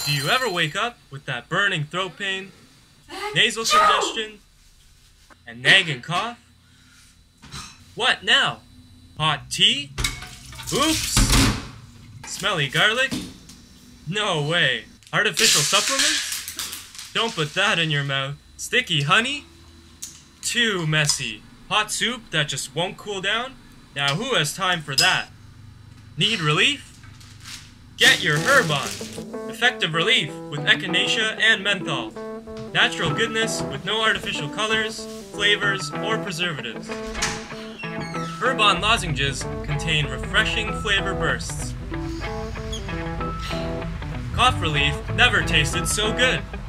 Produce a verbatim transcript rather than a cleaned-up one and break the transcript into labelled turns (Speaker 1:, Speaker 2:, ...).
Speaker 1: Do you ever wake up with that burning throat pain, nasal congestion, and nagging cough? What now? Hot tea? Oops! Smelly garlic? No way. Artificial supplements? Don't put that in your mouth. Sticky honey? Too messy. Hot soup that just won't cool down? Now who has time for that? Need relief? Get your Herbon. Effective relief with echinacea and menthol. Natural goodness with no artificial colors, flavors, or preservatives. Herbon lozenges contain refreshing flavor bursts. Cough relief never tasted so good.